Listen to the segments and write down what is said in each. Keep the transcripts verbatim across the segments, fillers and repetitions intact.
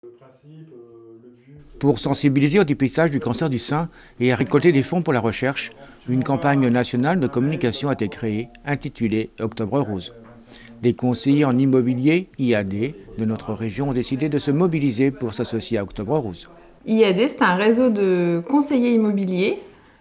Pour sensibiliser au dépistage du cancer du sein et à récolter des fonds pour la recherche, une campagne nationale de communication a été créée, intitulée Octobre Rose. Les conseillers en immobilier, I A D, de notre région ont décidé de se mobiliser pour s'associer à Octobre Rose. I A D, c'est un réseau de conseillers immobiliers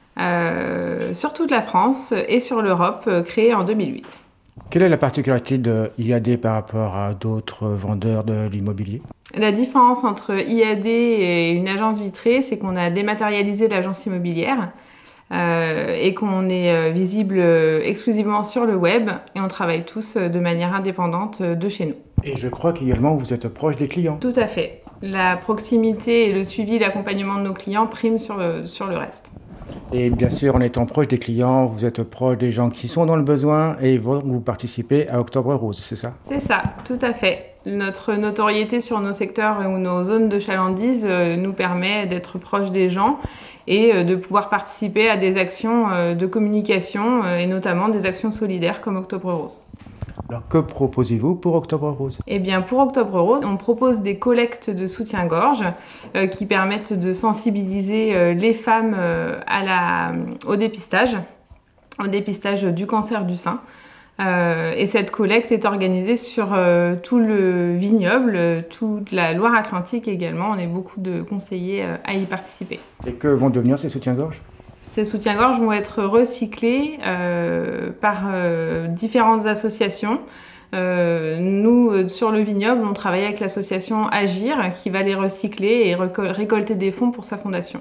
euh, sur toute la France et sur l'Europe, euh, créé en deux mille huit. Quelle est la particularité de I A D par rapport à d'autres vendeurs de l'immobilier ? La différence entre I A D et une agence vitrée, c'est qu'on a dématérialisé l'agence immobilière euh, et qu'on est visible exclusivement sur le web et on travaille tous de manière indépendante de chez nous. Et je crois qu'également vous êtes proche des clients. Tout à fait. La proximité et le suivi, l'accompagnement de nos clients priment sur le, sur le reste. Et bien sûr, en étant proche des clients, vous êtes proche des gens qui sont dans le besoin et vous participez à Octobre Rose, c'est ça? C'est ça, tout à fait. Notre notoriété sur nos secteurs ou nos zones de chalandise nous permet d'être proche des gens et de pouvoir participer à des actions de communication et notamment des actions solidaires comme Octobre Rose. Alors, que proposez-vous pour Octobre Rose? Eh bien, pour Octobre Rose, on propose des collectes de soutien-gorge euh, qui permettent de sensibiliser euh, les femmes euh, à la, au dépistage, au dépistage du cancer du sein. Euh, et cette collecte est organisée sur euh, tout le vignoble, toute la Loire-Atlantique également. On est beaucoup de conseillers euh, à y participer. Et que vont devenir ces soutiens-gorge? Ces soutiens-gorge vont être recyclés euh, par euh, différentes associations. Euh, nous, sur le vignoble, on travaille avec l'association Agir qui va les recycler et récolter des fonds pour sa fondation.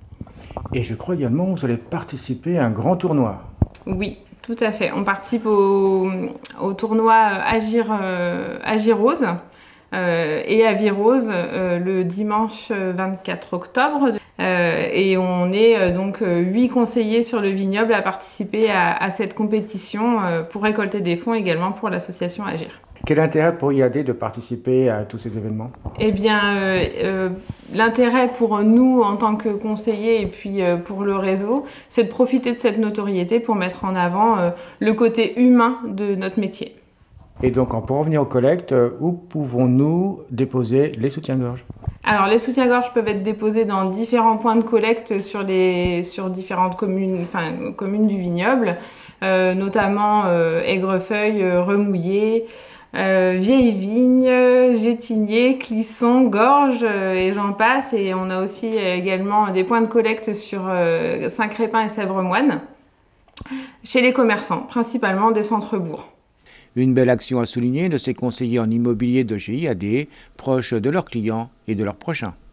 Et je crois également que vous allez participer à un grand tournoi. Oui, tout à fait. On participe au, au tournoi Agir, euh, Agir Rose euh, et Avirose euh, le dimanche vingt-quatre octobre. Euh, et on est euh, donc huit conseillers sur le vignoble à participer à, à cette compétition euh, pour récolter des fonds également pour l'association Agir. Quel intérêt pour I A D de participer à tous ces événements? Eh bien, euh, euh, l'intérêt pour nous en tant que conseillers et puis euh, pour le réseau, c'est de profiter de cette notoriété pour mettre en avant euh, le côté humain de notre métier. Et donc, pour en venir aux collectes, où pouvons-nous déposer les soutiens-gorge? Alors, les soutiens-gorge peuvent être déposés dans différents points de collecte sur, les, sur différentes communes, enfin, communes du vignoble, euh, notamment euh, Aigrefeuille, euh, Remouillé, euh, Vieille Vigne, Gétigné, Clisson, Gorge, euh, et j'en passe. Et on a aussi euh, également des points de collecte sur euh, Saint-Crépin et Sèvres-Moine, chez les commerçants, principalement des centres-bourgs. Une belle action à souligner de ces conseillers en immobilier de chez I A D, proches de leurs clients et de leurs prochains.